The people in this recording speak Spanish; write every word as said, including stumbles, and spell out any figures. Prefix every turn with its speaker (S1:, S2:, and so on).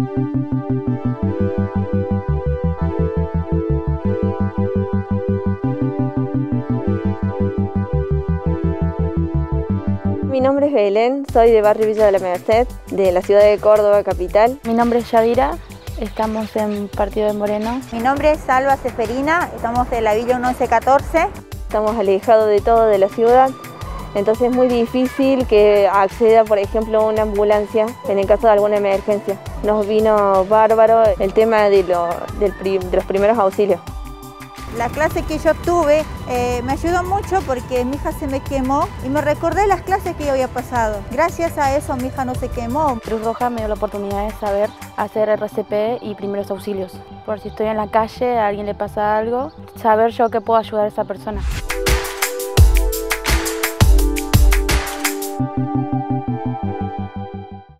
S1: Mi nombre es Belén, soy de Barrio Villa de la Merced, de la ciudad de Córdoba, capital.
S2: Mi nombre es Yadira, estamos en Partido de Moreno.
S3: Mi nombre es Salva Seferina, estamos de la Villa once catorce.
S1: Estamos alejados de todo de la ciudad, entonces es muy difícil que acceda, por ejemplo, a una ambulancia en el caso de alguna emergencia. Nos vino bárbaro el tema de, lo, del prim, de los primeros auxilios.
S3: La clase que yo tuve eh, me ayudó mucho porque mi hija se me quemó y me recordé las clases que yo había pasado. Gracias a eso mi hija no se quemó.
S2: Cruz Roja me dio la oportunidad de saber hacer R C P y primeros auxilios. Por si estoy en la calle, a alguien le pasa algo, saber yo que puedo ayudar a esa persona.